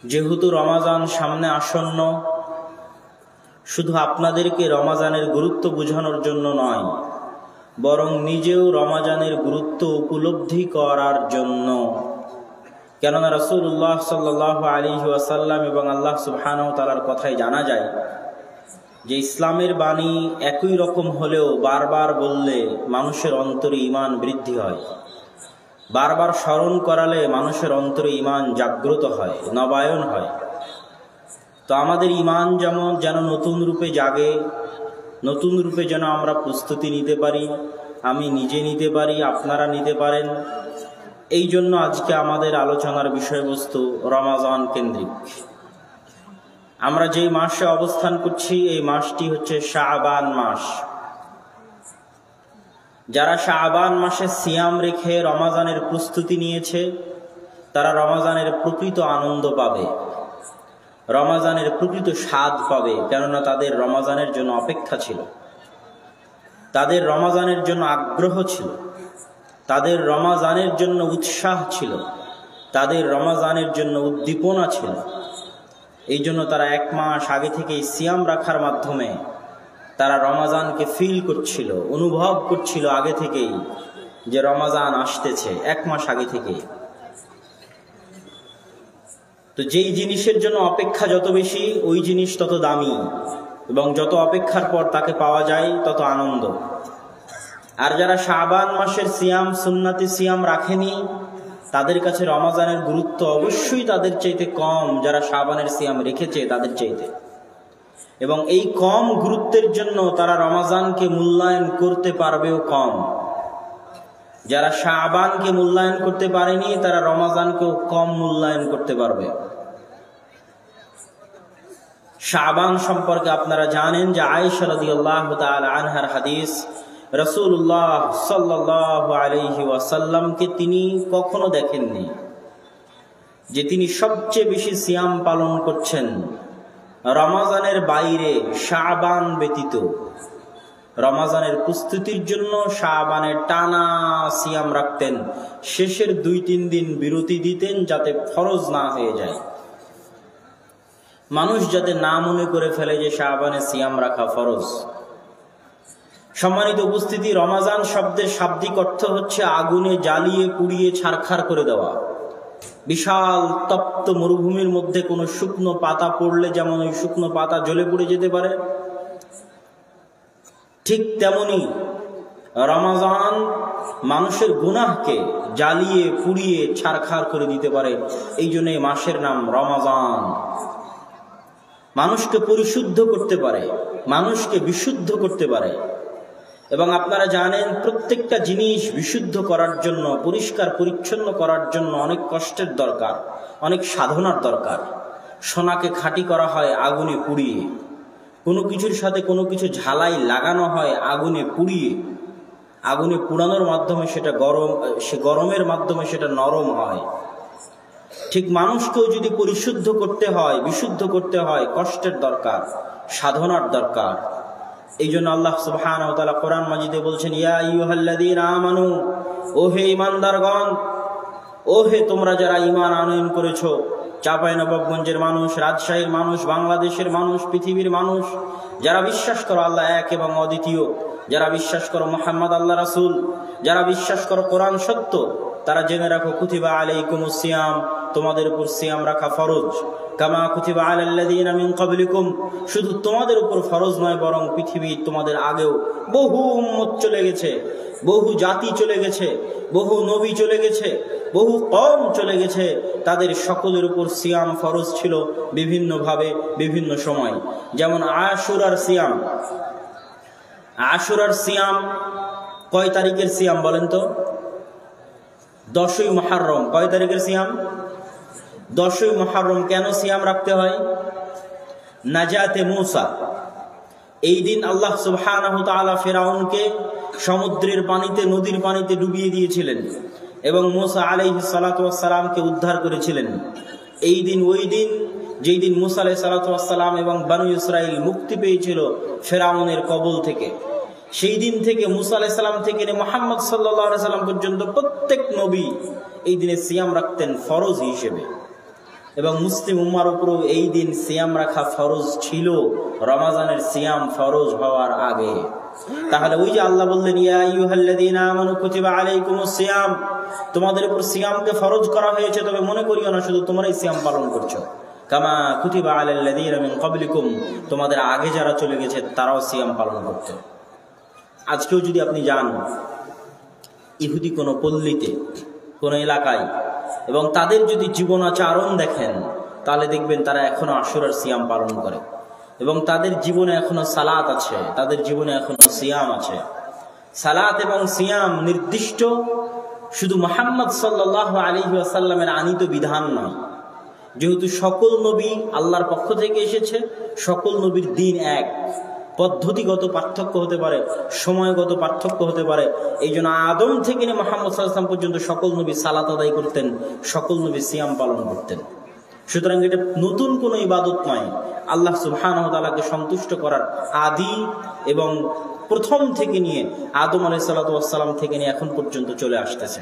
যেহেতু রমাজান সামনে আসন্ন, শুধু আপনাদেরকে রমাজানের গুরুত্ব বোঝানোর জন্য নয়, বরং নিজেও রমাজানের গুরুত্ব উপলব্ধি করার জন্য। কেননা রাসূলুল্লাহ সাল্লাল্লাহু আলাইহি ওয়াসাল্লাম এবং আল্লাহ সুবহানাহু ওয়া তাআলার কথায় জানা যায় যে ইসলামের বাণী একই রকম হলেও বারবার বললে মানুষের অন্তরে ঈমান বৃদ্ধি হয়, বারবার স্মরণ করালে মানুষের অন্তরে ঈমান জাগ্রত হয়, নবায়ন হয়। তো আমাদের ঈমান যেন নতুন রূপে জাগে, নতুন রূপে যেন আমরা প্রস্তুতি নিতে পারি, আমি নিজে নিতে পারি, আপনারা নিতে পারেন। এই জন্য আজকে আমাদের আলোচনার বিষয়বস্তু রমাজান কেন্দ্রিক। আমরা যেই মাসে অবস্থান করছি এই মাসটি হচ্ছে শাবান মাস। যারা শাবান মাসে সিয়াম রেখে রমাজানের প্রস্তুতি নিয়েছে তারা রমাজানের প্রকৃত আনন্দ পাবে, রমাজানের প্রকৃত স্বাদ পাবে। কেননা তাদের রমাজানের জন্য অপেক্ষা ছিল, তাদের রমাজানের জন্য আগ্রহ ছিল, তাদের রমাজানের জন্য উৎসাহ ছিল, তাদের রমাজানের জন্য উদ্দীপনা ছিল। এই জন্য তারা এক মাস আগে থেকেই সিয়াম রাখার মাধ্যমে তারা রমাজানকে ফিল করছিল, অনুভব করছিল আগে থেকেই যে রমাজান আসতেছে, এক মাস আগে থেকেই। তো যেই জিনিসের জন্য অপেক্ষা যত বেশি ওই জিনিস তত দামি, এবং যত অপেক্ষার পর তাকে পাওয়া যায় তত আনন্দ। আর যারা শাবান মাসের সিয়াম, সুন্নাতি সিয়াম রাখেনি, তাদের কাছে রমাজানের গুরুত্ব অবশ্যই তাদের চাইতে কম যারা শাবানের সিয়াম রেখেছে তাদের চাইতে। এবং এই কম গুরুত্বের জন্য তারা রমাজানকে মূল্যায়ন করতে পারবেও কম। যারা শাবানকে মূল্যায়ন করতে পারেনি তারা রমাজানকেও কম মূল্যায়ন করতে পারবে। শাবান সম্পর্কে আপনারা জানেন যে আয়েশা রাদিয়াল্লাহু তাআলা আনহার হাদিস, রাসূলুল্লাহ সাল্লাল্লাহু আলাইহি ওয়াসাল্লামকে তিনি কখনো দেখেননি যে তিনি সবচেয়ে বেশি সিয়াম পালন করছেন রমাজানের বাইরে, শাবান ব্যতীত। রমাজানের প্রস্তুতির জন্য শাবানের টানা সিয়াম রাখতেন, শেষের 2-3 দিন বিরতি দিতেন যাতে ফরজ না হয়ে যায়, মানুষ যাতে না মনে করে ফেলে যে শাবানে সিয়াম রাখা ফরজ। সম্মানিত উপস্থিতি, রমাজান শব্দের শাব্দিক অর্থ হচ্ছে আগুনে জ্বালিয়ে পুড়িয়ে ছারখার করে দেওয়া। বিশাল তপ্ত মরুভূমির মধ্যে কোনো শুকনো পাতা পড়লে যেমন ওই শুকনো পাতা জ্বলে পুড়ে যেতে পারে, ঠিক তেমনি রমাজান মানুষের গুনাহকে জ্বালিয়ে পুড়িয়ে ছারখার করে দিতে পারে। এই জন্য এই মাসের নাম রমাজান। মানুষকে পরিশুদ্ধ করতে পারে, মানুষকে বিশুদ্ধ করতে পারে। এবং আপনারা জানেন প্রত্যেকটা জিনিস বিশুদ্ধ করার জন্য, পরিষ্কার পরিচ্ছন্ন করার জন্য অনেক কষ্টের দরকার, অনেক সাধনার দরকার। সোনাকে খাঁটি করা হয় আগুনে পুড়িয়ে, কোনো কিছুর সাথে কোনো কিছু ঝালাই লাগানো হয় আগুনে পুড়িয়ে। আগুনে পুড়ানোর মাধ্যমে সেটা গরমের মাধ্যমে সেটা নরম হয়। ঠিক মানুষকেও যদি পরিশুদ্ধ করতে হয়, বিশুদ্ধ করতে হয়, কষ্টের দরকার, সাধনার দরকার। এই জন্য আল্লাহ সুবহানাহু ওয়া তাআলা কোরআন মাজিদে বলছেন, ইয়া আইয়ুহাল্লাযীনা আমানু, ওহে ঈমানদারগণ, ওহে তোমরা যারা ঈমান আনয়ন করেছো, চাঁপাইনবাবগঞ্জের মানুষ, রাজশাহীর মানুষ, বাংলাদেশের মানুষ, পৃথিবীর মানুষ, যারা বিশ্বাস করো আল্লাহ এক এবং অদ্বিতীয়, যারা বিশ্বাস করো মুহাম্মদ আল্লাহ রাসূল, যারা বিশ্বাস করো কোরআন সত্য, তারা জেনে রাখো কুতিবা আলাইকুমুস সিয়াম, তোমাদের উপর সিয়াম রাখা ফরজ। কামা কুতিবা আলাল্লাযীনা মিন ক্বাবলিকুম, শুধু তোমাদের উপর ফরজ নয় বরং পৃথিবীর তোমাদের আগেও বহু উম্মত চলে গেছে, বহু জাতি চলে গেছে, বহু নবী চলে গেছে, বহু কওম চলে গেছে, তাদের সকলের উপর সিয়াম ফরজ ছিল বিভিন্নভাবে বিভিন্ন সময়। যেমন আশুরার সিয়াম। আশুরার সিয়াম কয় তারিখের সিয়াম বলেন তো? 10ই মুহররম। কয় তারিখের সিয়াম? 10ই মুহররম। কেন সিয়াম রাখতে হয়? নাজাতে মূসা। এই দিন আল্লাহ সুবহানাহু ওয়া তাআলা ফিরআউনকে সমুদ্রের পানিতে, নদীর পানিতে ডুবিয়ে দিয়েছিলেন এবং মূসা আলাইহিস সালাতু ওয়াস সালামকে উদ্ধার করেছিলেন। এই দিন ওই দিন যেই দিন মূসা আলাইহিস সালাতু ওয়াস সালাম এবং বনু ইসরাইল মুক্তি পেয়েছিল ফিরআউনের কবল থেকে। সেই দিন থেকে মূসা আলাইহিস সালাম থেকে মুহাম্মদ সাল্লাল্লাহু আলাইহি সাল্লাম পর্যন্ত প্রত্যেক নবী এই দিনে সিয়াম রাখতেন ফরজ হিসেবে। এবং মুসলিম উম্মার উপরও এই দিন সিয়াম রাখা ফরজ ছিল রমাজানের সিয়াম ফরজ হওয়ার আগে। তাহলে ওই যে আল্লাহ বললেন, ইয়া আইয়ুহাল্লাযীনা আমানু কুতিবা আলাইকুমুস সিয়াম, তোমাদের উপর সিয়ামকে ফরজ করা হয়েছে, তবে মনে করিও না শুধু তোমরাই সিয়াম পালন করছো, কামা কুতিবা আলাল্লাযীনা মিন ক্বাবলিকুম, তোমাদের আগে যারা চলে গেছে তারাও সিয়াম পালন করত। আজকেও যদি আপনি যান ইহুদি কোনো পল্লীতে, কোনো এলাকায়, এবং তাদের যদি জীবনাচরণ দেখেন, তাহলে দেখবেন তারা এখনো আশুরার সিয়াম পালন করে এবং তাদের জীবনে এখনো সালাত আছে, তাদের জীবনে এখনো সিয়াম আছে। সালাত এবং সিয়াম নির্দিষ্ট শুধু মুহাম্মদ সাল্লাল্লাহু আলাইহি ওয়াসাল্লামের আনিত বিধান নয়, যেহেতু সকল নবী আল্লাহর পক্ষ থেকে এসেছে, সকল নবীর দিন এক, পদ্ধতিগত পার্থক্য হতে পারে, সময়গত পার্থক্য হতে পারে। এই জন্য আদম থেকে নিয়ে মুহাম্মদ সাল্লাল্লাহু আলাইহি ওয়াসাল্লাম পর্যন্ত সকল নবী সালাত আদায় করতেন, সকল নবী সিয়াম পালন করতেন। সুতরাং এটা নতুন কোনো ইবাদত নয়, আল্লাহ সুবহানাহু ওয়া তাআলাকে সন্তুষ্ট করার আদি এবং প্রথম থেকে নিয়ে আদম আলাইহিস সালাতু ওয়াস সালাম থেকে নিয়ে এখন পর্যন্ত চলে আসতেছে।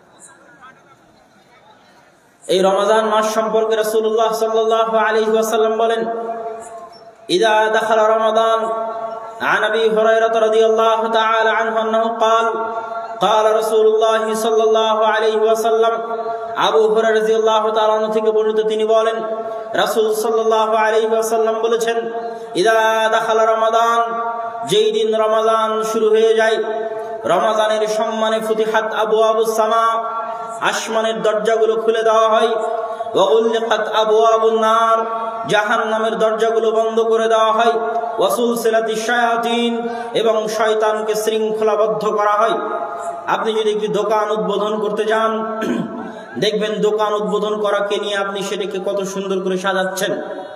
এই রমাদান মাস সম্পর্কে রাসূলুল্লাহ সাল্লাল্লাহু আলাইহি ওয়াসাল্লাম বলেন, ইযা দাখালা রমাদান, আন আবি হুরায়রা রাদিয়াল্লাহু তাআলা আনহু আন্নাহু قال قال رسول الله صلى الله عليه وسلم, আবু হুরায়রা রাদিয়াল্লাহু তাআলা আনহু থেকে বর্ণিত, তিনি বলেন রাসূল সাল্লাল্লাহু আলাইহি ওয়াসাল্লাম বলেছেন, ইযা দাখালা রমাদান, যেই দিন রমাদান শুরু হয়ে যায়, রমাদানের সম্মানে ফুতিহাত আবওয়াবুস সামা, আসমানের দরজাগুলো খুলে দেওয়া হয়, ওয়া উলকাত আবওয়াবুন নার, জাহান্নামের দরজাগুলো বন্ধ করে দেওয়া হয়, ওয়া সুলসিলাতিশ শায়াতিন, এবং শয়তানকে শৃঙ্খলাবদ্ধ করা হয়। আপনি যদি একটি দোকান উদ্বোধন করতে যান, দেখবেন দোকান উদ্বোধন করাকে নিয়ে আপনি সেটাকে কত সুন্দর করে সাজাচ্ছেন,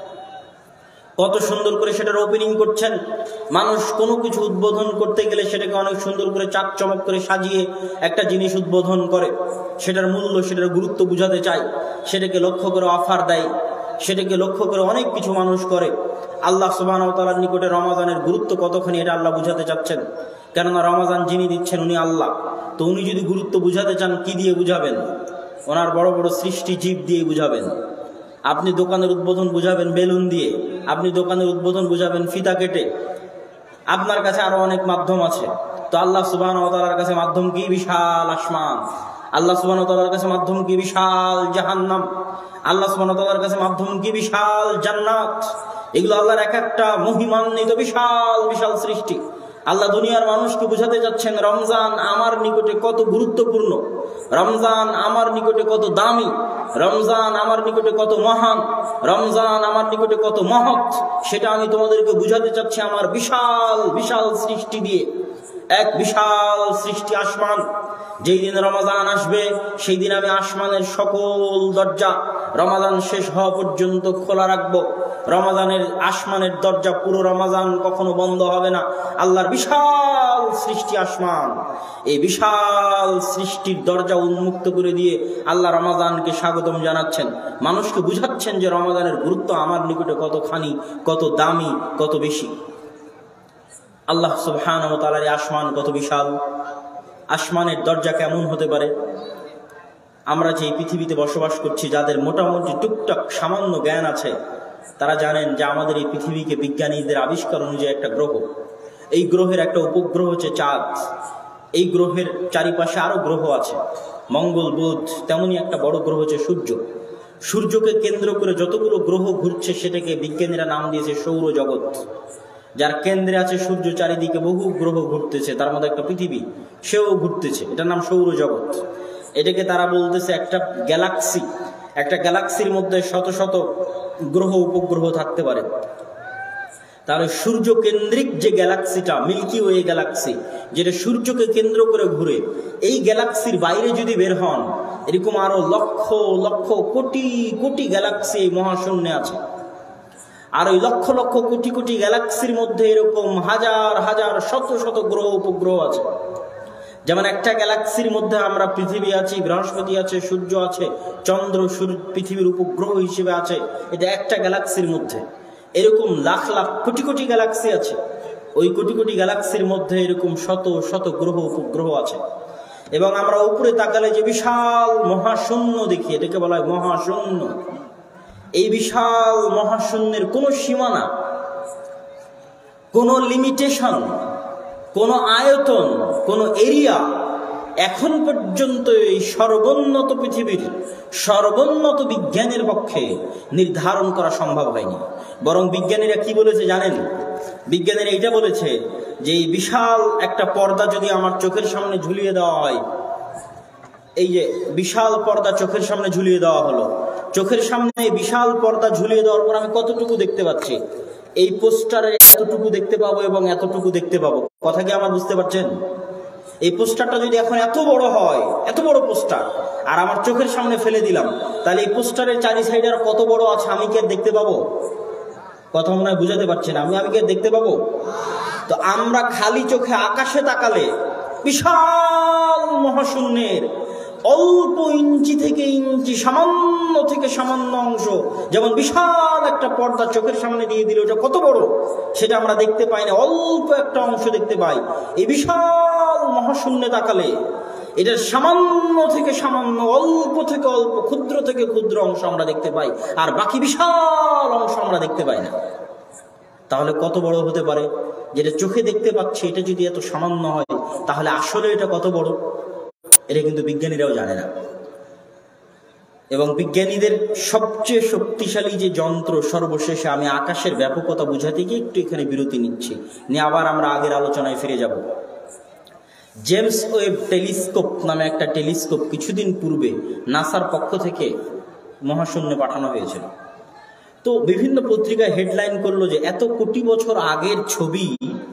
কত সুন্দর করে সেটার ওপেনিং করছেন। মানুষ কোনো কিছু উদ্বোধন করতে গেলে সেটাকে অনেক সুন্দর করে চাকচমক করে সাজিয়ে একটা জিনিস উদ্বোধন করে, সেটার মূল্য, সেটার গুরুত্ব বুঝাতে চায়, সেটাকে লক্ষ্য করে অফার দেয়, সেটাকে লক্ষ্য করে অনেক কিছু মানুষ করে। আল্লাহ সুবহানাহু ওয়া তাআলার নিকটে রমাদানের গুরুত্ব কতখানি এটা আল্লাহ বুঝাতে চাচ্ছেন, কেননা রমাদান যিনি দিচ্ছেন উনি আল্লাহ। তো উনি যদি গুরুত্ব বুঝাতে চান, কি দিয়ে বুঝাবেন? ওনার বড় বড় সৃষ্টি জীব দিয়ে বুঝাবেন। আপনি দোকানের উদ্বোধন বুঝাবেন বেলুন দিয়ে, আপনি দোকানের উদ্বোধন বুঝাবেন ফিতা কেটে, আপনার কাছে আরো অনেক মাধ্যম আছে। তো আল্লাহ সুবহানাহু ওয়া তাআলার কাছে মাধ্যম কি? বিশাল আসমান। আল্লাহ সুবহানাহু ওয়া তাআলার কাছে মাধ্যম কি? বিশাল জাহান্নাম। আল্লাহ সুবহানাহু ওয়া তাআলার কাছে মাধ্যম কি? বিশাল জান্নাত। এগুলো আল্লাহর এক একটা মহিমান্বিত বিশাল বিশাল সৃষ্টি। আল্লাহ দুনিয়ার মানুষকে বুঝাতে যাচ্ছেন রমজান আমার নিকটে কত গুরুত্বপূর্ণ, রমজান আমার নিকটে কত দামি, রমজান আমার নিকটে কত মহান, রমজান আমার নিকটে কত মহৎ, সেটা আমি তোমাদেরকে বুঝাতে চাচ্ছি আমার বিশাল বিশাল সৃষ্টি দিয়ে। এক বিশাল সৃষ্টি আসমান। যেই দিন রমাদান আসবে সেই দিন আমি আসমানের সকল দরজা রমাদান শেষ হওয়া পর্যন্ত খোলা রাখবো। রমাদানের আসমানের দরজা পুরো রমাদান কখনো বন্ধ হবে না। আল্লাহর বিশাল সৃষ্টি আসমান, এই বিশাল সৃষ্টির দরজা উন্মুক্ত করে দিয়ে আল্লাহ রমাদানকে স্বাগতম জানাচ্ছেন, মানুষকে বুঝাচ্ছেন যে রমাদানের গুরুত্ব আমার নিকটে কতখানি, কত দামি, কত বেশি। আল্লাহ সুবহানাহু ওয়া তাআলার আসমান কত বিশাল, আসমানের দরজা কেমন হতে পারে? আমরা যে পৃথিবীতে বসবাস করছি, যাদের মোটামুটি টুকটাক সামান্য জ্ঞান আছে, তারা জানেন যে আমাদের এই পৃথিবীকে বিজ্ঞানীদের আবিষ্কার অনুযায়ী একটা গ্রহ, এই গ্রহের একটা উপগ্রহ হচ্ছে চাঁদ। এই গ্রহের চারিপাশে আরো গ্রহ আছে, মঙ্গল, বুধ, তেমনি একটা বড় গ্রহ হচ্ছে সূর্য। সূর্যকে কেন্দ্র করে যতগুলো গ্রহ ঘুরছে সেটাকে বিজ্ঞানীরা নাম দিয়েছে সৌরজগৎ। যার কেন্দ্রে আছে সূর্য, চারিদিকে বহু গ্রহ ঘুরতেছে, তার মধ্যে একটা পৃথিবী, সেও ঘুরতেছে, এটার নাম সৌরজগৎ। এটাকে তারা বলতেছে একটা গ্যালাক্সি। একটা গ্যালাক্সির মধ্যে শত শত গ্রহ উপগ্রহ থাকতে পারে। তাহলে সূর্য কেন্দ্রিক যে গ্যালাক্সিটা, মিল্কি ওয়ে গ্যালাক্সি, যেটা সূর্যকে কেন্দ্র করে ঘুরে, এই গ্যালাক্সির বাইরে যদি বের হন, এরকম আরো লক্ষ লক্ষ কোটি কোটি গ্যালাক্সি এই মহাশূন্যে আছে। আর ওই লক্ষ লক্ষ কোটি কোটি গ্যালাক্সির মধ্যে এরকম হাজার হাজার শত শত গ্রহ উপগ্রহ আছে। যেমন একটা গ্যালাক্সির মধ্যে আমরা পৃথিবী আছি, বৃহস্পতি আছে, সূর্য আছে, চন্দ্র পৃথিবীর উপগ্রহ হিসেবে আছে, এটা একটা গ্যালাক্সির মধ্যে। এরকম লাখ লাখ কোটি কোটি গ্যালাক্সি আছে। ওই কোটি কোটি গ্যালাক্সির মধ্যে এরকম শত শত গ্রহ উপগ্রহ আছে। এবং আমরা উপরে তাকালে যে বিশাল মহাশূন্য দেখি, এটাকে বলা হয় মহাশূন্য। এই বিশাল মহাশূন্যের কোনো সীমানা, কোনো লিমিটেশন, কোনো আয়তন, কোনো এরিয়া এখন পর্যন্ত এই সর্বোন্নত পৃথিবীর সর্বোন্নত বিজ্ঞানের পক্ষে নির্ধারণ করা সম্ভব হয়নি। বরং বিজ্ঞানীরা কি বলেছে জানেন? বিজ্ঞানীরা এটা বলেছে যে এই বিশাল একটা পর্দা যদি আমার চোখের সামনে ঝুলিয়ে দেওয়া হয়, এই যে বিশাল পর্দা চোখের সামনে ঝুলিয়ে দেওয়া হলো, চোখের সামনে বিশাল পর্দা ঝুলিয়ে দেওয়ার পর আমি কতটুকু দেখতে পাচ্ছি? এই পোস্টারে এতটুকু দেখতে পাবো এবং এতটুকু দেখতে পাবো। কথা কি আমার বুঝতে পারছেন? এই পোস্টারটা যদি এখন এত বড় হয়, এত বড় পোস্টার, আর আমার চোখের সামনে ফেলে দিলাম, তাহলে এই পোস্টারের চারি সাইডে আর কত বড় আছে আমি কি আর দেখতে পাবো? কথা মনে হয় বুঝাতে পারছি না। আমি কি আর দেখতে পাবো? তো আমরা খালি চোখে আকাশে তাকালে বিশাল মহাশূন্যের অল্প ইঞ্চি থেকে ইঞ্চি, সামান্য থেকে সামান্য অংশ, যেমন বিশাল একটা পর্দা চোখের সামনে দিয়ে দিল, ওটা কত বড় সেটা আমরা দেখতে পাই না, অল্প একটা অংশ দেখতে পাই। এই বিশাল মহাশূন্যে তাকালে এটার সামান্য থেকে সামান্য, অল্প থেকে অল্প, ক্ষুদ্র থেকে ক্ষুদ্র অংশ আমরা দেখতে পাই, আর বাকি বিশাল অংশ আমরা দেখতে পাই না। তাহলে কত বড় হতে পারে? যেটা চোখে দেখতে পাচ্ছি এটা যদি এত সামান্য হয়, তাহলে আসলে এটা কত বড়? এটা কিন্তু বিজ্ঞানীরাও জানে না। এবং বিজ্ঞানীদের সবচেয়ে শক্তিশালী যে যন্ত্র, সর্বশেষে আমি আকাশের ব্যাপকতা বুঝাতে গিয়ে একটু এখানে বিরতি নিচ্ছি, নিয়ে আবার আমরা আগের আলোচনায় ফিরে যাব। জেমস ওয়েব টেলিস্কোপ নামে একটা টেলিস্কোপ কিছুদিন পূর্বে নাসার পক্ষ থেকে মহাশূন্যে পাঠানো হয়েছিল। তো বিভিন্ন পত্রিকায় হেডলাইন করলো যে এত কোটি বছর আগের ছবি।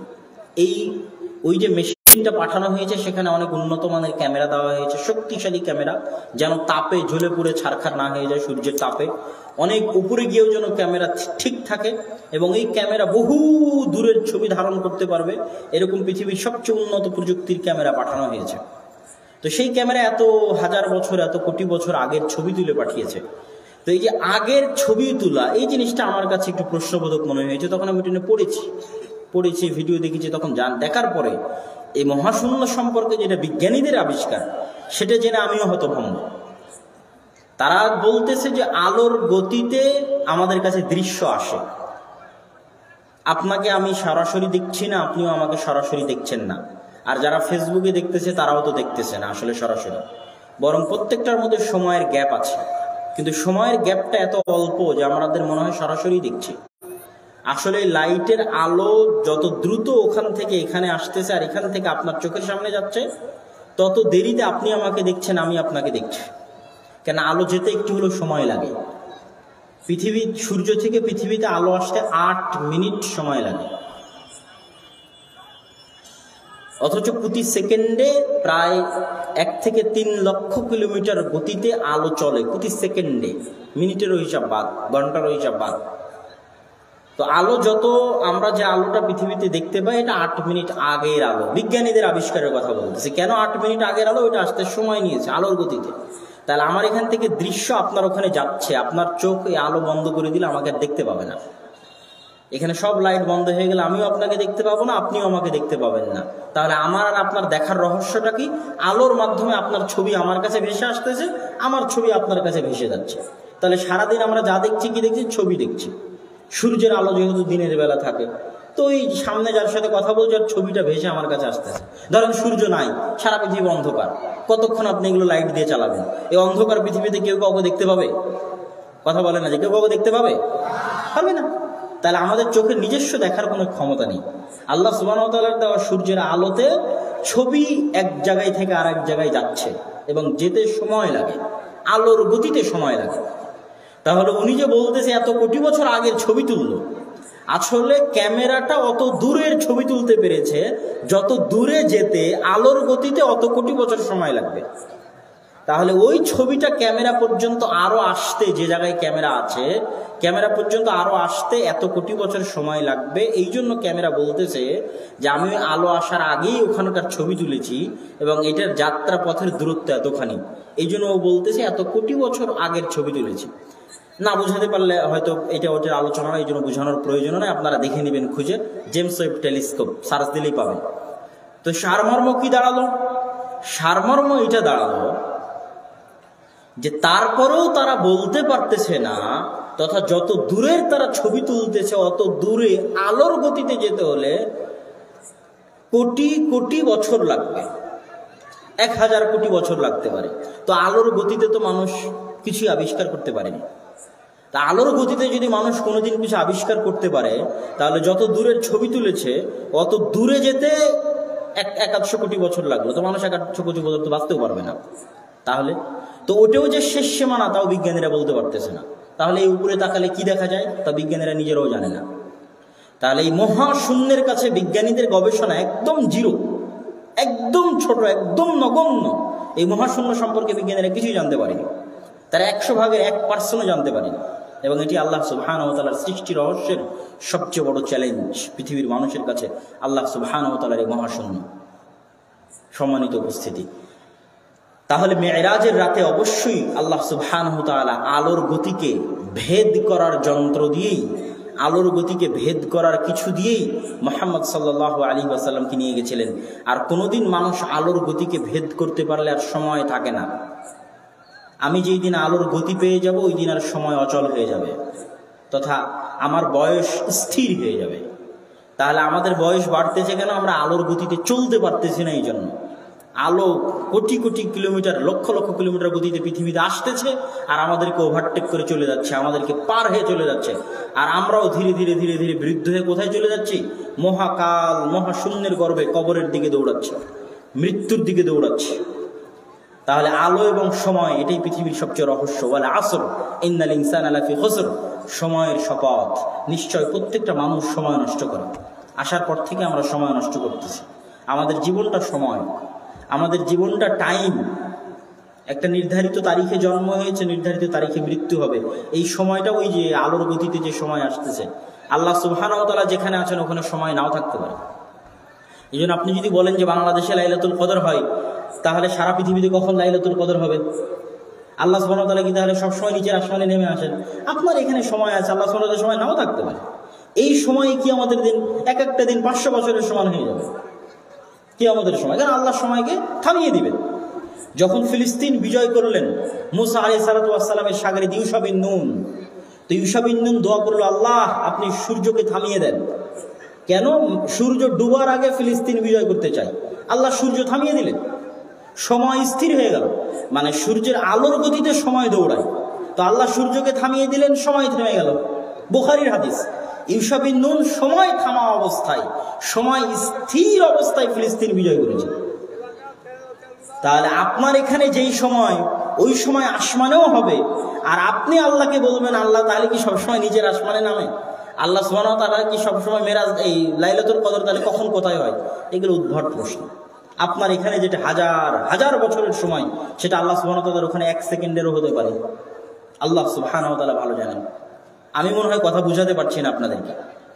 ওই যে মেশিনটা পাঠানো হয়েছে সেখানে অনেক উন্নত মানের ক্যামেরা দেওয়া হয়েছে, শক্তিশালী ক্যামেরা, যেন তাপে জ্বলে পুড়ে ছারখার না হয়ে যায় সূর্যের তাপে। অনেক উপরে গিয়েও যেন ক্যামেরা ঠিক থাকে, এবং এই ক্যামেরা বহু দূরের ছবি ধারণ করতে পারবে, এরকম পৃথিবীর সবচেয়ে উন্নত প্রযুক্তির ক্যামেরা পাঠানো হয়েছে। তো সেই ক্যামেরা এত হাজার বছর, এত কোটি বছর আগের ছবি তুলে পাঠিয়েছে। তো এই যে আগের ছবি তোলা, এই জিনিসটা আমার কাছে একটু প্রশ্নবোধক মনে হয়েছে। তখন আমি এটা পড়েছি, ভিডিও দেখেছি। তখন দেখার পরে এই মহাশূন্য সম্পর্কে যেটা বিজ্ঞানীদের আবিষ্কার, সেটা জেনে আমিও হতভম্ব। তারা বলতেছে যে আলোর গতিতে আমাদের কাছে দৃশ্য আসে। আপনাকে আমি সরাসরি দেখছি না, আপনিও আমাকে সরাসরি দেখছেন না, আর যারা ফেসবুকে দেখতেছে তারাও তো দেখতেছে না আসলে সরাসরি, বরং প্রত্যেকটার মধ্যে সময়ের গ্যাপ আছে। কিন্তু সময়ের গ্যাপটা এত অল্প যে আমাদের মনে হয় সরাসরি দেখছি। আসলে লাইটের আলো যত দ্রুত ওখান থেকে এখানে আসতেছে আর এখান থেকে আপনার চোখের সামনে যাচ্ছে, তত দেরিতে আপনি আমাকে দেখছেন, আমি আপনাকে দেখছি। কেন? আলো যেতে একটু হলেও সময় লাগে। সূর্য থেকে পৃথিবীতে আলো আসতে 8 মিনিট সময় লাগে, অথচ প্রতি সেকেন্ডে প্রায় 1 থেকে 3 লক্ষ কিলোমিটার গতিতে আলো চলে প্রতি সেকেন্ডে। মিনিটেরও হিসাব বাদ, ঘন্টারও হিসাব বাদ। তো আলো যত, আমরা যে আলোটা পৃথিবীতে দেখতে পাই, এটা 8 মিনিট আগের আলো। বিজ্ঞানীদের আবিষ্কারের কথা বলতেছে। কেন 8 মিনিট আগের আলো? এটা আসতে সময় নিয়েছে আলোর গতিতে। তাহলে আমার এখান থেকে দৃশ্য আপনার ওখানে যাচ্ছে, আপনার চোখ এই আলো বন্ধ করে দিলে আমাকে আর দেখতে পাবে না। এখানে সব লাইট বন্ধ হয়ে গেলে আমিও আপনাকে দেখতে পাবো না, আপনিও আমাকে দেখতে পাবেন না। তাহলে আমার আর আপনার দেখার রহস্যটা কি? আলোর মাধ্যমে আপনার ছবি আমার কাছে ভেসে আসতেছে, আমার ছবি আপনার কাছে ভেসে যাচ্ছে। তাহলে সারাদিন আমরা যা দেখছি, কি দেখছি? ছবি দেখছি। সূর্যের আলো যেহেতু দিনের বেলা থাকে, তো ওই সামনে যার সাথে কথা বলছি আর ছবিটা ভেসে আমার কাছে আসতেছে। ধরেন সূর্য নাই, সারা পৃথিবী অন্ধকার, কতক্ষণ আপনি এগুলো লাইট দিয়ে চালাবেন? এই অন্ধকার পৃথিবীতে কেউ কাউকে দেখতে পাবে? কথা বলে না যে কেউ কাউকে দেখতে পাবে না। তাহলে আমাদের চোখের নিজস্ব দেখার কোনো ক্ষমতা নেই। আল্লাহ সুবহানাহু ওয়া তাআলার দেওয়া সূর্যের আলোতে ছবি এক জায়গায় থেকে আর এক জায়গায় যাচ্ছে, এবং যেতে সময় লাগে, আলোর গতিতে সময় লাগে। তাহলে উনি যে বলতেছে এত কোটি বছর আগের ছবি তুললো, আসলে ক্যামেরাটা অত দূরের ছবি তুলতে পেরেছে, যত দূরে যেতে আলোর গতিতে অত কোটি বছর সময় লাগবে। তাহলে ওই ছবিটা ক্যামেরা পর্যন্ত আরো আসতে, যে জায়গায় ক্যামেরা আছে, ক্যামেরা পর্যন্ত আরো আসতে এত কোটি বছর সময় লাগবে। এই জন্য ক্যামেরা বলতেছে যে আমি আলো আসার আগেই ওখানকার ছবি তুলেছি, এবং এটার যাত্রা পথের দূরত্ব এতখানি। এই জন্য ও বলতেছে এত কোটি বছর আগের ছবি তুলেছি। না বুঝাতে পারলে হয়তো এটা ওটার আলোচনা, এই জন্য বোঝানোর প্রয়োজন নয়, আপনারা দেখে নেবেন খুঁজে, জেমস ওয়েব টেলিস্কোপ সার্চ দিলেই পাবেন। তো সারমর্ম কি দাঁড়ালো? সারমর্ম এটা দাঁড়ালো যে তারপরেও তারা বলতে পারতেছে না, তথা যত দূরের তারা ছবি তুলতেছে অত দূরে আলোর গতিতে যেতে হলে কোটি কোটি বছর লাগবে, 1000 কোটি বছর লাগতে পারে। তো আলোর গতিতে তো মানুষ কিছু আবিষ্কার করতে পারেনি। তা আলোর গতিতে যদি মানুষ কোনোদিন কিছু আবিষ্কার করতে পারে, তাহলে যত দূরের ছবি তুলেছে অত দূরে যেতে 100 কোটি বছর লাগলো, তো মানুষ 100 কোটি বছর তো বাঁচতেও পারবে না। তাহলে তো ওটাও যে শেষ সীমানা তাও বিজ্ঞানীরা বলতে পারতেছে না। তাহলে এই উপরে তাকালে কি দেখা যায় তা বিজ্ঞানীরা নিজেরাও জানে না। তাহলে এই মহাশূন্যের কাছে বিজ্ঞানীদের গবেষণা একদম জিরো, একদম ছোট, একদম নগণ্য। এই মহাশূন্য সম্পর্কে বিজ্ঞানীরা কিছুই জানতে পারেনি, তারা 100 ভাগের 1% জানতে পারেনি। এবং এটি আল্লাহ সুবহানাহু ওয়া তাআলার সৃষ্টি রহস্যের সবচেয়ে বড় চ্যালেঞ্জ পৃথিবীর মানুষের কাছে, আল্লাহ সুবহানাহু ওয়া তাআলার এই মহাশূন্য। সম্মানিত উপস্থিতি, তাহলে মেরাজের রাতে অবশ্যই আল্লাহ সুবহানাহু ওয়া তাআলা আলোর গতিকে ভেদ করার যন্ত্র দিয়েই, আলোর গতিকে ভেদ করার কিছু দিয়েই মুহাম্মদ সাল্লাল্লাহু আলাইহি ওয়াসাল্লামকে নিয়ে গেছিলেন। আর কোনোদিন মানুষ আলোর গতিকে ভেদ করতে পারলে আর সময় থাকে না। আমি যেই দিন আলোর গতি পেয়ে যাব ওই দিন আর সময় অচল হয়ে যাবে, তথা আমার বয়স স্থির হয়ে যাবে। তাহলে আমাদের বয়স বাড়তেছে কেন? আমরা আলোর গতিতে চলতে পারতেছি না। এই জন্য আলো কোটি কোটি কিলোমিটার, লক্ষ লক্ষ কিলোমিটার গতিতে পৃথিবীতে আসতেছে আর আমাদেরকে ওভারটেক করে চলে যাচ্ছে, আমাদেরকে পার হয়ে চলে যাচ্ছে। আর আমরাও ধীরে ধীরে ধীরে ধীরে বৃদ্ধ হয়ে কোথায় চলে যাচ্ছি? মহাকাল, মহাশূন্যের গর্ভে কবরের দিকে দৌড়াচ্ছি, মৃত্যুর দিকে দৌড়াচ্ছি। তাহলে আলো এবং সময় এটাই পৃথিবীর সবচেয়ে রহস্য। ওয়াল আসর ইন্নাল ইনসানা লাফি খুসর, সময়ের শপথ, নিশ্চয় প্রত্যেকটা মানুষ সময় নষ্ট করে। আসার পর থেকে আমরা সময় নষ্ট করতেছি। আমাদের জীবনটা সময়, আমাদের জীবনটা টাইম। একটা নির্ধারিত তারিখে জন্ম হয়েছে, নির্ধারিত তারিখে মৃত্যু হবে। এই সময়টা ওই যে আলোর গতিতে যে সময় আসতেছে, আল্লাহ সুবহানাহু ওয়া তাআলা যেখানে আছেন ওখানে সময় নাও থাকতে পারে। এই জন্য আপনি যদি বলেন যে বাংলাদেশে লাইলাতুল কদর হয়, তাহলে সারা পৃথিবীতে কখন লাইলাতুল কদর হবে? আল্লাহ সুবহানাহু ওয়া তাআলা কি তাহলে সবসময় নিচের আসমানে নেমে আসেন? আপনার এখানে সময় আছে, আল্লাহ সুবহানাহু ওয়া তাআলার সময় নাও থাকতে পারে। এই সময়ে কি আমাদের দিন এক একটা দিন 500 বছরের সমান হয়ে যাবে কি আমাদের সময়, কারণ আল্লাহ সময়কে থামিয়ে দিবেন। যখন ফিলিস্তিন বিজয় করলেন মুসা আলাইহিস সালাতু ওয়াস সালামের শাগির্দ ইউশা বিন নুন, তো ইউশা বিন নুন দোয়া করলো, আল্লাহ আপনি সূর্যকে থামিয়ে দেন। কেন? সূর্য ডুবার আগে ফিলিস্তিন বিজয় করতে চাই। আল্লাহ সূর্য থামিয়ে দিলেন, সময় স্থির হয়ে গেল। মানে সূর্যের আলোর গতিতে সময় দৌড়ায়, তো আল্লাহ সূর্যকে থামিয়ে দিলেন, সময় থেমে গেল। বুখারীর হাদিস, ইউশা বিন নুন সময় থামা অবস্থায়, সময় স্থির অবস্থায় ফিলিস্তিন বিজয় করেছে। তাহলে আপনার এখানে যেই সময়, ওই সময় আসমানেও হবে। আর আপনি আল্লাহকে বলবেন, আল্লাহ তাহলে কি সবসময় নিজের আসমানে নামে? আল্লাহ সুবহানাহু ওয়া তাআলা কি সবসময় মেরাজ, এই লাইলাতুল কদর তাহলে কখন কোথায় হয়? এগুলো উদ্ভট প্রশ্ন। আপনার এখানে যেটা হাজার হাজার বছরের সময়, সেটা আল্লাহ সুবহানাহু ওয়া তাআলার ওখানে 1 সেকেন্ডেরও হতে পারে। আল্লাহ সুবহানাহু ওয়া তাআলা ভালো জানেন। আমি মনে হয় কথা বুঝাতে পারছি না আপনাদেরকে।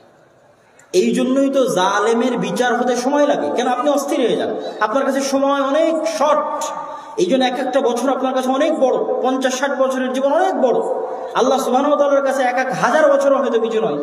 এই জন্যই তো জালেমের বিচার হতে সময় লাগে। কেন? আপনি অস্থির হয়ে যান, আপনার কাছে সময় অনেক শর্ট। এই জন্য এক একটা বছর আপনার কাছে অনেক বড়, 50-60 বছরের জীবন অনেক বড়। আল্লাহ সুবহানাহু ওয়া তাআলার কাছে 1000 বছরও হয়তো কিছু নয়,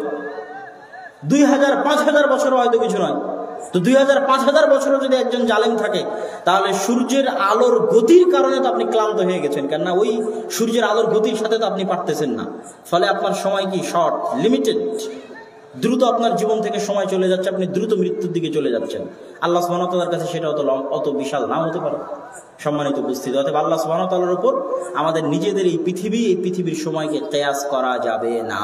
2000-5000 বছরও হয়তো কিছু নয়। তো 2000-5000 বছরও যদি একজন জালেম থাকে, তাহলে সূর্যের আলোর গতির কারণে তো আপনি ক্লান্ত হয়ে গেছেন, কেননা ওই সূর্যের আলোর গতির সাথে তো আপনি পারতেছেন না। ফলে আপনার সময় কি শর্ট, লিমিটেড, দ্রুত আপনার জীবন থেকে সময় চলে যাচ্ছে, আপনি দ্রুত মৃত্যুর দিকে চলে যাচ্ছেন। আল্লাহ সুবহানাহু ওয়া তাআলার কাছে সেটা অত বিশাল নাও হতে পারে। সম্মানিত উপস্থিতি, অতএব আল্লাহ সুবহানাহু ওয়া তাআলার উপর আমাদের নিজেদের এই পৃথিবীর সময়কে কিয়াস করা যাবে না।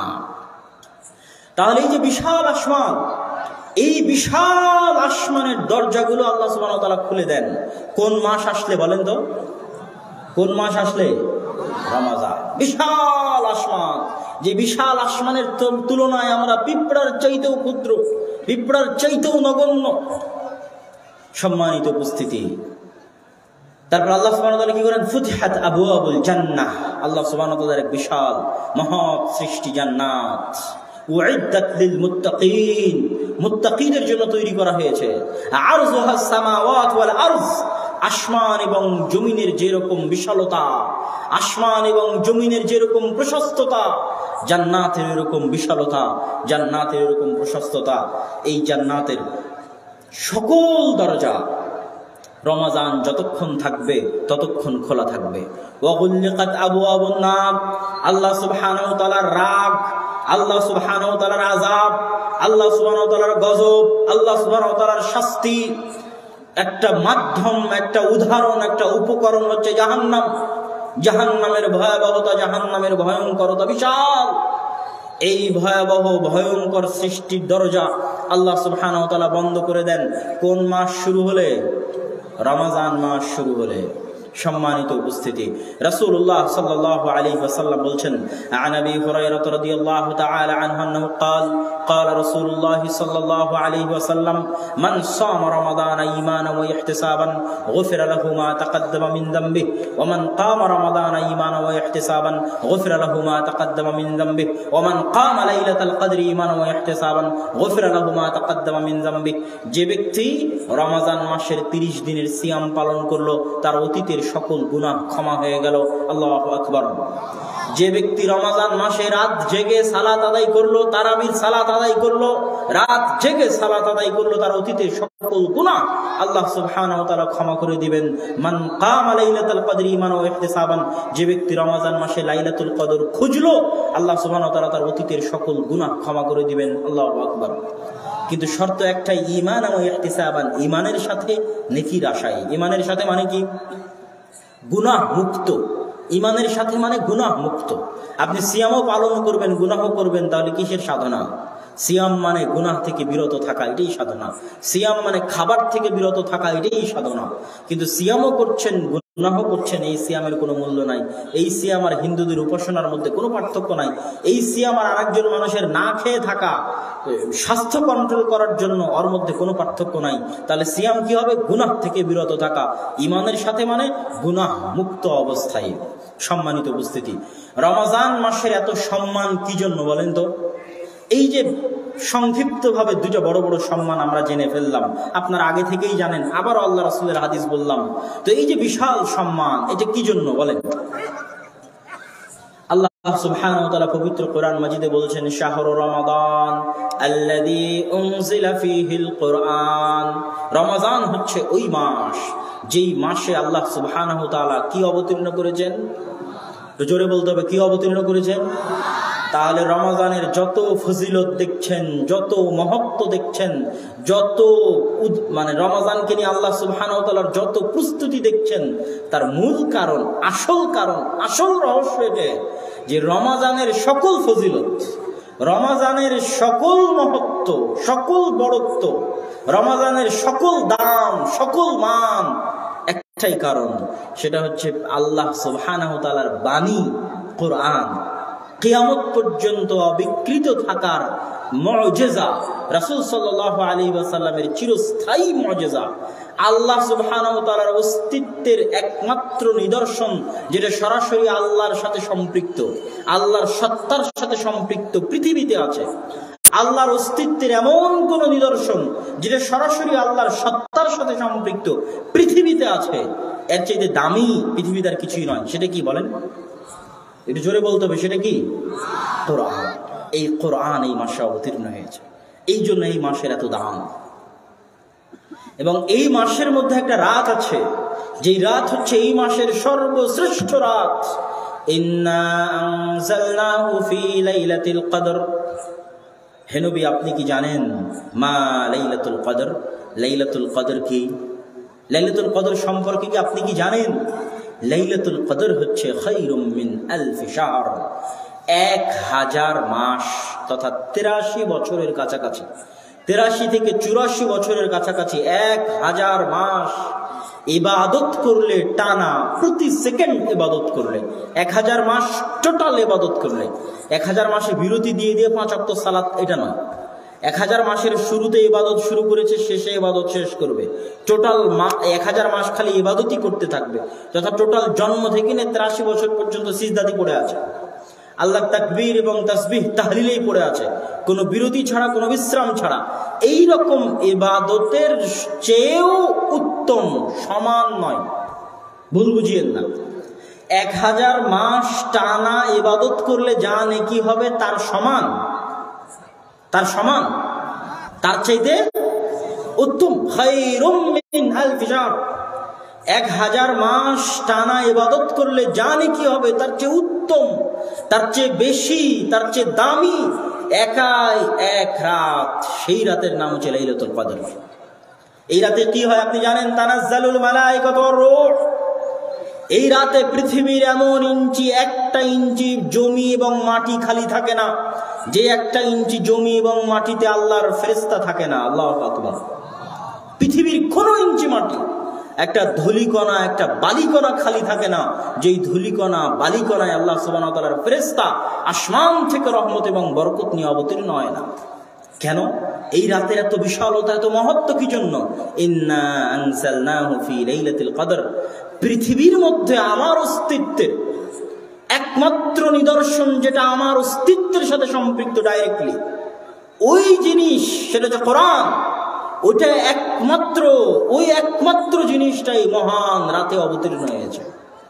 তাহলে এই যে বিশাল আসমান, এই বিশাল আসমানের দরজাগুলো আল্লাহ সুবহানাহু ওয়া তাআলা খুলে দেন কোন মাস আসলে? বলেন তো, কোন মাস আসলে? রমাজান। বিশাল আসমান, যে বিশাল আসমানের তুলনায় আমরা পিঁপড়ার চাইতেও ক্ষুদ্র, পিঁপড়ার চাইতেও নগণ্য। সম্মানিত উপস্থিতি, তারপর আল্লাহ সুবহানাহু ওয়া তাআলা কি করেন? ফুতিহাত আবওয়াবুল জান্নাহ। আল্লাহ সুবহানাহু ওয়া তাআলার এক বিশাল মহৎ সৃষ্টি জান্নাত, উইদ্দাত লিল মুত্তাকিন, মুত্তাকিনের জন্য তৈরি করা হয়েছে। আরযুহাস সামাওয়াত ওয়াল আরজ, আসমান এবং জমিনের যেরকম বিশালতা, আসমান এবং জমিনের যেরকম প্রশস্ততা, জান্নাতের এরকম বিশালতা, জান্নাতের এরকম প্রশস্ততা। এই জান্নাতের সকল দরজা রমাজান যতক্ষণ থাকবে ততক্ষণ খোলা থাকবে। ওয়াগুল্লিকাত আবওয়াবুন নার, আল্লাহ সুবহানাহু ওয়া তাআলার রাগ, আল্লাহ সুবহানাহু ওয়া তাআলার আযাব, আল্লাহ সুবহানাহু ওয়া তাআলার গজব, আল্লাহ সুবহানাহু ওয়া তাআলার শাস্তি, একটা মাধ্যম, একটা উদাহরণ, একটা উপকরণ হচ্ছে জাহান্নাম। জাহান্নামের ভয়াবহতা, জাহান্নামের ভয়ঙ্করতা বিশাল। এই ভয়াবহ ভয়ঙ্কর সৃষ্টির দরজা আল্লাহ সুবহানাহু ওয়া তাআলা বন্ধ করে দেন কোন মাস শুরু হলে? রমজান মাস শুরু হলে। সম্মানিত উপস্থিতি, রাসূলুল্লাহ সাল্লাল্লাহু আলাইহি ওয়াসাল্লাম বলছেন, আন আবি হুরায়রা রাদিয়াল্লাহু তাআলা আনহু আন্নাহু ক্বাল ক্বালা রাসূলুল্লাহ সাল্লাল্লাহু আলাইহি ওয়াসাল্লাম মান সামা রমাদান ঈমানান ওয়া ইহতিসাবান গুফিরা লাহু মা তাকদ্দামা মিন যামবিহি ওয়া মান কামা রমাদান ঈমানান ওয়া ইহতিসাবান গুফিরা লাহু মা তাকদ্দামা মিন যামবিহি ওয়া মান কামা লাইলাতাল কদরি ঈমানান ওয়া ইহতিসাবান গুফিরা লাহু মা তাকদ্দামা মিন যামবিহি। যে ব্যক্তি রমজান মাসের 30 দিনের সিয়াম পালন করলো তার অতীতের সকল গুনাহ ক্ষমা হয়ে গেল। আল্লাহু আকবার। যে ব্যক্তি রমজান মাসে রাত জেগে সালাত আদায় করলো, তারাবির সালাত আদায় করলো, রাত জেগে সালাত আদায় করলো, তার অতীতের সকল গুনাহ আল্লাহ সুবহানাহু ওয়া তাআলা ক্ষমা করে দিবেন। মান কামা লাইলাতুল কদরি ঈমানান ওয়া ইহতিসাবান, যে ব্যক্তি রমজান মাসে লাইলাতুল কদর খুঁজলো, আল্লাহ সুবহানাহু ওয়া তাআলা তার অতীতের সকল গুনাহ ক্ষমা করে দিবেন। আল্লাহু আকবার। কিন্তু শর্ত একটাই, ঈমান ও ইহতিসাবান, ঈমানের সাথে নেকির আশায়। ঈমানের সাথে মানে কি? গুনাহ মুক্ত। ঈমানের সাথে মানে গুনাহ মুক্ত। আপনি সিয়ামও পালন করবেন, গুনাহ করবেন, তাহলে কিসের সাধনা? সিয়াম মানে গুনাহ থেকে বিরত থাকা, এটাই সাধনা। সিয়াম মানে খাবার থেকে বিরত থাকা, এটাই সাধনা। কিন্তু সিয়ামও করছেন, গুনাহ করছেন, এই সিয়ামের কোনো মূল্য নাই। এই সিয়াম আর হিন্দুদের উপাসনার মধ্যে কোনো পার্থক্য নাই। এই সিয়াম আর আরেকজন মানুষের না খেয়ে থাকা, স্বাস্থ্য কন্ট্রোল করার জন্য, ওর মধ্যে কোনো পার্থক্য নাই। তাহলে সিয়াম কি হবে? গুনাহ থেকে বিরত থাকা। ঈমানের সাথে মানে গুনাহ মুক্ত অবস্থায়। সম্মানিত উপস্থিতি, রমজান মাসের এত সম্মান কি জন্য বলেন তো? এই যে সংক্ষিপ্তভাবে দুটো বড় বড় সম্মান আমরা জেনে ফেললাম, আপনারা আগে থেকেই জানেন, আবার আল্লাহ রাসূলের হাদিস বললাম। তো এই যে বিশাল সম্মান, এটা কি জন্য বলেন? আল্লাহ সুবহানাহু ওয়া তাআলা পবিত্র কোরআন মাজিদে বলছেন, শাহরু রমাদান আল্লাযী উনজিলা ফীহিল কোরআন। রমজান হচ্ছে ওই মাস যেই মাসে আল্লাহ সুবহানাহু ওয়া তাআলা কি অবতীর্ণ করেছেন? জোরে বলতে হবে, কি অবতীর্ণ করেছেন? তাহলে রমজানের যত ফজিলত দেখছেন, যত মহত্ব দেখছেন, যত মানে রমজানকে নিয়ে আল্লাহ সুবহানাহু ওয়া তাআলার যত প্রস্তুতি দেখছেন, তার মূল কারণ, আসল রহস্য এটা যে রমজানের সকল ফজিলত, রমজানের সকল মহত্ব, সকল বড়ত্ব, রমজানের সকল দাম, সকল মান একটাই কারণ, সেটা হচ্ছে আল্লাহ সুবহানাহু ওয়া তাআলার বাণী কোরআন। কিয়ামত পর্যন্ত অবিকৃত থাকার মুজিজা, রাসূল সাল্লাল্লাহু আলাইহি ওয়াসাল্লামের চিরস্থায়ী মুজিজা, আল্লাহ সুবহানাহু ওয়া তাআলার অস্তিত্বের একমাত্র নিদর্শন, যেটা সরাসরি আল্লাহর সাথে সম্পৃক্ত, আল্লাহর সত্তার সাথে সম্পৃক্ত পৃথিবীতে আছে। আল্লাহর অস্তিত্বের এমন কোন নিদর্শন যেটা সরাসরি আল্লাহর সত্তার সাথে সম্পৃক্ত পৃথিবীতে আছে, এর চাইতে দামি পৃথিবীতে আর কিছুই নয়। সেটা কি বলেন? একটু জোরে বলতে হবে, সেটা কি? কোরআন। এই কোরআন এই মাসে অবতীর্ণ হয়েছে, এই জন্য এই মাসের এত দাম। এবং এই মাসের মধ্যে একটা রাত আছে, যেই রাত হচ্ছে এই মাসের সর্বশ্রেষ্ঠ রাত। ইন্না আনজালনাহু ফি লাইলাতিল কদর। হে নবী, আপনি কি জানেন মা লাইলাতুল কদর? লাইলাতুল কদর কি? লাইলাতুল কদর সম্পর্কে কি আপনি কি জানেন? লাইলাতুল কদর হচ্ছে খায়রুম মিন আলফি শাহর, 1000 মাস, তথা 83 বছরের কাছাকাছি, 83 থেকে 84 বছরের কাছাকাছি 1000 মাস ইবাদত করলে, টানা প্রতি সেকেন্ড ইবাদত করলে, 1000 মাস টোটাল ইবাদত করলে, 1000 মাসে বিরতি দিয়ে 5 ওয়াক্ত সালাত, এটা নয়। 1000 মাসের শুরুতে ইবাদত শুরু করেছে, শেষে ইবাদত শেষ করবে। টোটাল 1000 মাস খালি ইবাদতই করতে থাকবে, তথা টোটাল জন্ম থেকে 83 বছর পর্যন্ত সিজদাতে পড়ে আছে, আল্লাহ তাকবীর এবং তাসবিহ তাহলিলেই পড়ে আছে, কোনো বিরতি ছাড়া, কোনো বিশ্রাম ছাড়া। এই রকম ইবাদতের চেয়েও উত্তম, সমান নয়, ভুল বুঝিয়েন না। 1000 মাস টানা ইবাদত করলে যা নেকি হবে তার সমান, তার চাইতে উত্তম। খায়রুম মিন আলফি শাহর, 1000 মাস টানা ইবাদত করলে জানি কি হবে, তার চেয়ে উত্তম, তার চেয়ে বেশি, তার চেয়ে দামি একাই এক রাত, সেই রাতের নাম হচ্ছে লাইলাতুল কদর। এই রাতে কি হয় আপনি জানেন? তানাজ্জালুল মালায়েকাতু ওয়ার রূহ। এই রাতে পৃথিবীর এমন একটা ইঞ্চি জমি এবং মাটি খালি থাকে না, যে একটা ইঞ্চি জমি এবং মাটিতে আল্লাহর ফেরেশতা থাকে না। আল্লাহু আকবার। পৃথিবীর কোনো ইঞ্চি মাটি, একটা ধূলিকণা, একটা বালিকণা খালি থাকে না, যেই ধূলিকণা বালিকণায় আল্লাহ সুবহানাহু ওয়া তাআলার ফেরেশতা আসমান থেকে রহমত এবং বরকত নিয়ে অবতীর্ণ হয় না। কেন? এই রাতের এত বিশালতা, এত মহত্ব কি জন্য? ইন্না আনজালনাহু ফি লাইলাতুল কদর। পৃথিবীর মধ্যে আমার অস্তিত্বের একমাত্র নিদর্শন, যেটা আমার অস্তিত্বের সাথে সম্পৃক্ত ডাইরেক্টলি, ওই জিনিস, সেটা হচ্ছে কোরআন। ওটা একমাত্র জিনিসটাই মহান রাতে অবতীর্ণ হয়েছে।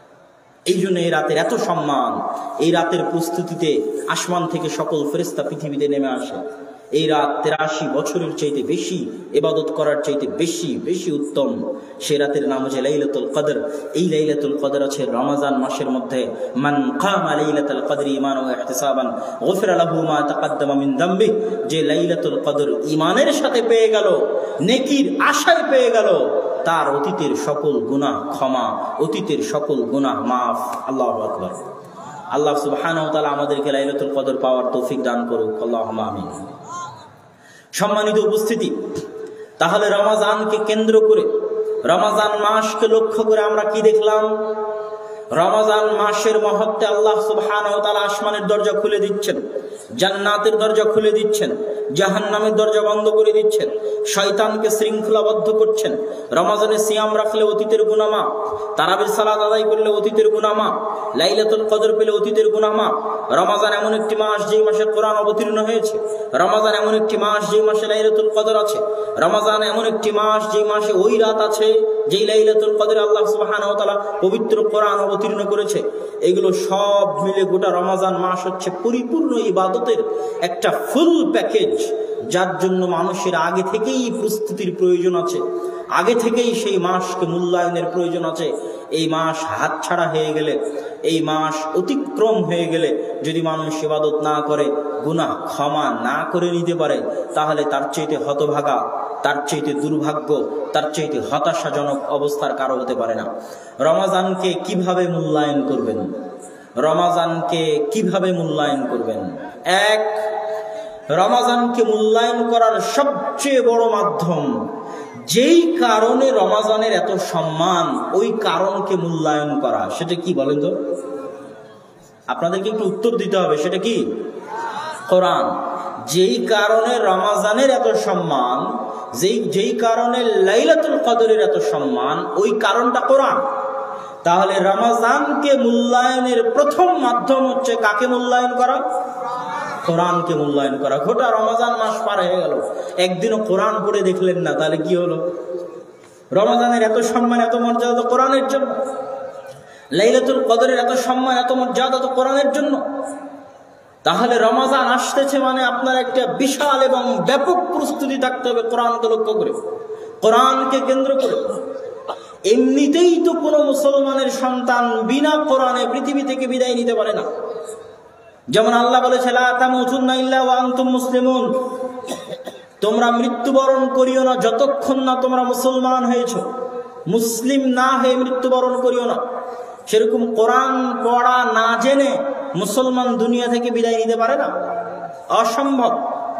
এই জন্য এই রাতের এত সম্মান। এই রাতের প্রস্তুতিতে আসমান থেকে সকল ফেরেশতা পৃথিবীতে নেমে আসে। এই রাত 83 বছরের চাইতে বেশি ইবাদত করার চাইতে বেশি উত্তম। সে রাতের নাম হচ্ছে লাইলাতুল কদর। এই লাইলাতুল কদর আছে রমজান মাসের মধ্যে। মান কামা লাইলাতুল কদরি ঈমানান ওয়া ইহতিসাবান গুফিরা লাহু মা তাকাদ্দামা মিন যামবি। যে লাইলাতুল কদর ঈমানের সাথে পেয়ে গেল, নেকির আশায় পেয়ে গেল, তার অতীতের সকল গুনাহ ক্ষমা, অতীতের সকল গুনাহ মাফ। আল্লাহু আকবার। আল্লাহ সুবহানাহু ওয়া তাআলা আমাদেরকে লাইলাতুল কদর পাওয়ার তৌফিক দান করুক। আল্লাহুম্মা আমিন। সম্মানিত উপস্থিতি, তাহলে রমজানকে কেন্দ্র করে, রমজান মাসকে লক্ষ্য করে আমরা কি দেখলাম? রমজান মাসের মহত্বে আল্লাহ সুবহানাহু ওয়া তাআলা আসমানের দরজা খুলে দিচ্ছেন, জান্নাতের দরজা খুলে দিচ্ছেন, জাহান্নামের দরজা বন্ধ করে দিচ্ছেন, শয়তানকে শৃঙ্খলাবদ্ধ করছেন। রমজানে সিয়াম রাখলে অতীতের গুনাহ মাফ, তারাবির সালাত আদায় করলে অতীতের গুনাহ মাফ, লাইলাতুল কদর পেলে অতীতের গুনাহ মাফ। রমজান এমন একটি মাস যেই মাসে কোরআন অবতীর্ণ হয়েছে। রমজান এমন একটি মাস যেই মাসে লাইলাতুল কদর আছে। রমজান এমন একটি মাস যেই মাসে ওই রাত আছে যেই লাইলাতুল কদরে আল্লাহ সুবহানাহু ওয়া তাআলা পবিত্র কোরআন অবতীর্ণ করেছে। এগুলো সব মিলে গোটা রমজান মাস হচ্ছে পরিপূর্ণ ইবাদতের একটা ফুল প্যাকেজ, যার জন্য মানুষের আগে থেকেই প্রস্তুতির প্রয়োজন আছে, আগে থেকেই সেই মাসকে মূল্যায়নের প্রয়োজন আছে। এই মাস হাতছাড়া হয়ে গেলে, এই মাস অতিক্রম হয়ে গেলে, যদি মানুষ ইবাদত না করে, গুনাহ ক্ষমা না করে নিতে পারে, তাহলে তার চাইতে হতভাগা, তার চাইতে দুর্ভাগ্য, তার চাইতে হতাশাজনক অবস্থার কারো হতে পারে না। রমজানকে কিভাবে মূল্যায়ন করবেন? রমজানকে কিভাবে মূল্যায়ন করবেন? এক, রমজানকে মূল্যায়ন করার সবচেয়ে বড় মাধ্যম, যেই কারণে রমজানের এত সম্মান, ওই কারণকে মূল্যায়ন করা। সেটা কি বলেন তো? আপনাদেরকে একটু উত্তর দিতে হবে। সেটা কি? কোরআন। যেই কারণে রমজানের এত সম্মান, যেই কারণে লাইলাতুল কদরের এত সম্মান, ওই কারণটা কোরআন। তাহলে রমজানকে মূল্যায়নের প্রথম মাধ্যম হচ্ছে কাকে মূল্যায়ন করা? কোরআনকে মূল্যায়ন করা। গোটা রমজান মাস পার হয়ে গেল, একদিনও কোরআন পড়ে দেখলেন না, তাহলে কি হলো? রমজানের এত সম্মান, এত মর্যাদা তো কোরআনের জন্য। লাইলাতুল কদরের এত সম্মান, এত মর্যাদা তো কোরআনের জন্য। তাহলে রমজান আসতেছে মানে আপনার একটা বিশাল এবং ব্যাপক প্রস্তুতি থাকতে হবে কোরআনকে লক্ষ্য করে, কোরআনকে কেন্দ্র করে। এমনিতেই তো কোনো মুসলমানের সন্তান বিনা কোরআনে পৃথিবী থেকে বিদায় নিতে পারে না। যেমন আল্লাহ বলেছে, লা তামুতুন্না ইল্লা ওয়া আনতুম মুসলিমুন, তোমরা মৃত্যুবরণ করিও না যতক্ষণ না তোমরা মুসলমান হয়েছো। মুসলিম না হয়ে মৃত্যুবরণ করিও না। সেরকম কোরআন পড়া না জেনে মুসলমান দুনিয়া থেকে বিদায় নিতে পারে না, অসম্ভব।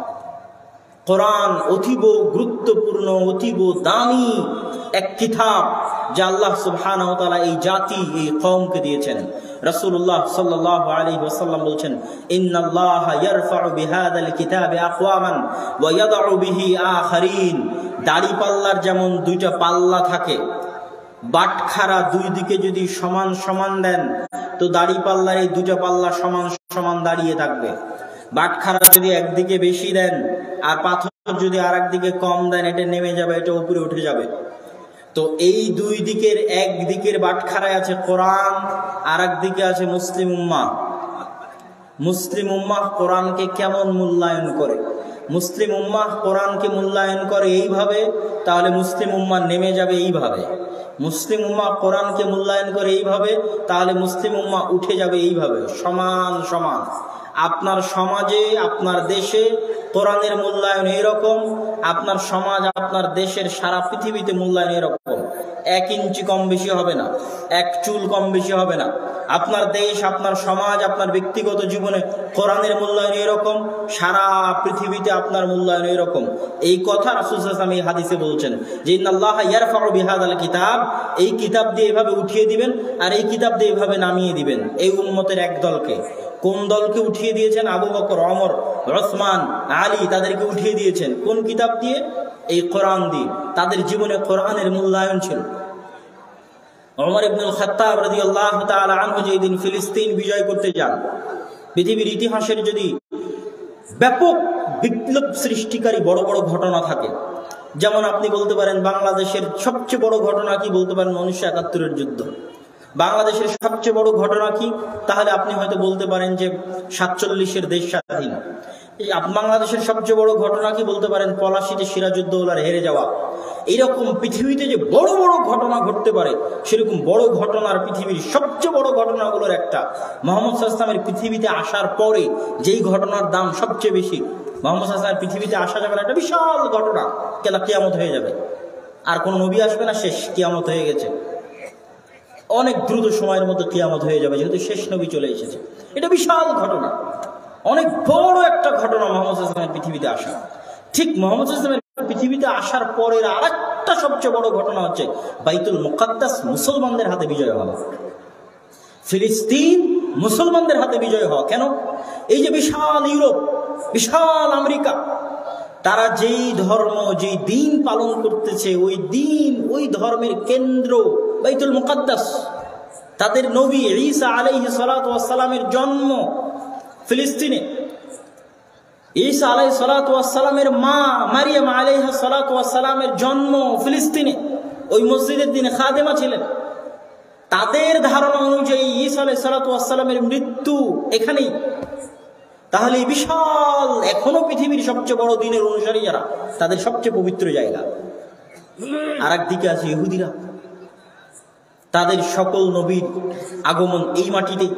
কোরআন অতীব গুরুত্বপূর্ণ, অতীব দামি এক কিতাব, যা আল্লাহ সুবহানাহু ওয়া তাআলা এই জাতি, এই কওমকে দিয়েছেন। রাসূলুল্লাহ সাল্লাল্লাহু আলাইহি ওয়াসাল্লাম বলেছেন, ইন্নাল্লাহা ইয়ারফাউ বিহাদাল কিতাবি আকওয়ামান ওয়া ইয়াদউ বিহি আখারিন। দাড়ি পাল্লার যেমন দুইটা পাল্লা থাকে, বাটখারা দুই দিকে যদি সমান সমান দেন, তো দাড়ি পাল্লার এই দুইটা পাল্লা সমান সমান দাঁড়িয়ে থাকবে। বাটখারা যদি একদিকে বেশি দেন আর পাথর যদি আর একদিকে কম দেন, এটা নেমে যাবে, এটা উপরে উঠে যাবে। তো এই দুই দিকের, এক দিকের বাটখারায় আছে কোরআন, আর একদিকে আছে মুসলিম উম্মাহ। মুসলিম উম্মাহ কোরআনকে কেমন মূল্যায়ন করে? মুসলিম উম্মাহ কোরআনকে মূল্যায়ন করে এইভাবে, তাহলে মুসলিম উম্মাহ নেমে যাবে এইভাবে। মুসলিম উম্মাহ কোরআনকে মূল্যায়ন করে এইভাবে, তাহলে মুসলিম উম্মাহ উঠে যাবে এইভাবে সমান সমান। আপনার সমাজে, আপনার দেশে কোরআনের মূল্যায়ন এইরকম, আপনার সমাজ, আপনার দেশের সারা পৃথিবীতে মূল্যায়ন এরকম। 1 ইঞ্চি কম বেশি হবে না, 1 চুল কম বেশি হবে না। আপনার দেশ, আপনার সমাজ, আপনার ব্যক্তিগত জীবনে কোরআনের মূল্যায়ন এরকম, সারা পৃথিবীতে আপনার মূল্যায়ন এরকম। এই কথা রাসূল সাল্লাল্লাহু আলাইহি ওয়াসাল্লাম এই হাদিসে বলছেন যে ইন্নাল্লাহা ইয়ারফাউ বিহাদাল কিতাব, এই কিতাব দিয়ে এভাবে উঠিয়ে দিবেন আর এই কিতাব দিয়ে এভাবে নামিয়ে দিবেন এই উম্মতের এক দলকে। কোন দলকে উঠিয়ে দিয়েছেন? আবু বকর, ওমর, ওসমান, আলী, তাদেরকে উঠিয়ে দিয়েছেন। কোন কিতাব দিয়ে? এই কোরআন দিয়ে। তাদের জীবনে কোরআনের মূল্যায়ন ছিল। ওমর ইবনুল খাত্তাব রাদিয়াল্লাহু তাআলা আনহু যেদিন ফিলিস্তিন বিজয় করতে যান, পৃথিবীর ইতিহাসের যদি ব্যাপক বিপ্লব সৃষ্টিকারী বড় বড় ঘটনা থাকে, যেমন আপনি বলতে পারেন বাংলাদেশের সবচেয়ে বড় ঘটনা কি, বলতে পারেন 1971-এর যুদ্ধ। বাংলাদেশের সবচেয়ে বড় ঘটনা কি? তাহলে আপনি হয়তো বলতে পারেন যে 47-এর দেশ স্বাধীন। বাংলাদেশের সবচেয়ে বড় ঘটনা কি? বলতে পারেন পলাশীতে সিরাজউদ্দৌলার হেরে যাওয়া। এইরকম পৃথিবীতে যে বড় বড় ঘটনা ঘটতে পারে, সেরকম বড় ঘটনার পৃথিবীর সবচেয়ে বড় ঘটনাগুলোর একটা, মুহাম্মদ সাল্লাল্লাহু আলাইহি ওয়াসাল্লামের পৃথিবীতে আসার পরে যেই ঘটনার দাম সবচেয়ে বেশি, মুহাম্মদ সাল্লাল্লাহু আলাইহি ওয়াসাল্লামের পৃথিবীতে আসা যাবে, একটা বিশাল ঘটনা, কেলা কিয়ামত হয়ে যাবে, আর কোন নবী আসবে না, শেষ কিয়ামত হয়ে গেছে, অনেক দ্রুত সময়ের মধ্যে কিয়ামত হয়ে যাবে, যেহেতু শেষ নবী চলে এসেছে। এটা বিশাল ঘটনা, অনেক বড় একটা ঘটনা মুহাম্মদ সাল্লাল্লাহু আলাইহি ওয়াসাল্লামের পৃথিবীতে আসা। ঠিক মুহাম্মদ সাল্লাল্লাহু আলাইহি ওয়াসাল্লামের পৃথিবীতে আসার পরের আরেকটা সবচেয়ে বড় ঘটনা হচ্ছে বাইতুল মুকাদ্দাস মুসলমানদের হাতে বিজয় হওয়া। ফিলিস্তিন মুসলমানদের হাতে বিজয় হওয়া। কেন? এই যে বিশাল ইউরোপ, বিশাল আমেরিকা, তারা যেই ধর্ম, যেই দিন পালন করতেছে, ওই দিন, ওই ধর্মের কেন্দ্র বাইতুল মুকাদ্দাস। তাদের নবী ঈসা আলাইহিস সালাতু ওয়াস সালামের জন্ম ফিলিস্তিনে। ঈসা আলাইহিস সালাতু ওয়াস সালামের মা মারিয়াম আলাইহিস সালাতু ওয়াস সালামের জন্ম ফিলিস্তিনে। ওই মসজিদের দিনে খাদেমা ছিলেন। তাদের ধারণা অনুযায়ী ঈসা আলাইহিস সালাতু ওয়াস সালামের মৃত্যু এখানেই। তাহলে এই বিশাল, এখনো পৃথিবীর সবচেয়ে বড় দিনের অনুসারী যারা, তাদের সবচেয়ে পবিত্র জায়গা। আর একদিকে আছে ইহুদিরা, তাদের সকল নবীর আগমন এই মাটিতেই।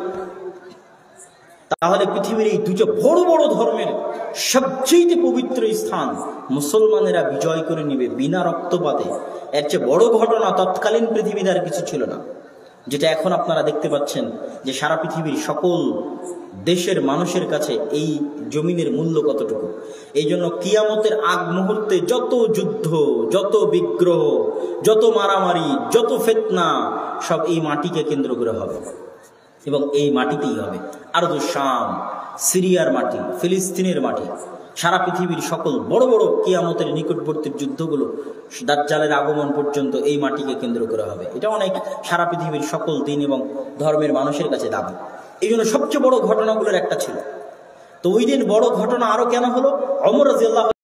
তাহলে পৃথিবীর এই দুটো বড় বড় ধর্মের সবচেয়ে পবিত্র স্থান মুসলমানেরা বিজয় করে নিবে বিনা রক্তপাতে। এর চেয়ে বড় ঘটনা তৎকালীন পৃথিবীতে আর কিছু ছিল না, যেটা এখন আপনারা দেখতে পাচ্ছেন যে সারা পৃথিবীর সকল দেশের মানুষের কাছে এই জমিনের মূল্য কতটুকু। এই জন্য কিয়ামতের আগ মুহূর্তে যত যুদ্ধ, যত বিগ্রহ, যত মারামারি, যত ফিতনা, সব এই মাটিকে কেন্দ্র করে হবে এবং এই মাটিতেই হবে। আরদ শাম, সিরিয়ার মাটি, ফিলিস্তিনের মাটি, সারা পৃথিবীর সকল বড় বড় কিয়ামতের নিকটবর্তী যুদ্ধগুলো দাজ্জালের আগমন পর্যন্ত এই মাটিকে কেন্দ্র করে হবে। এটা অনেক সারা পৃথিবীর সকল দিন এবং ধর্মের মানুষের কাছে দাবি। এই জন্য সবচেয়ে বড় ঘটনাগুলোর একটা ছিল। তো ওই দিন বড় ঘটনা আরো কেন হলো? ওমর রাদিয়াল্লাহু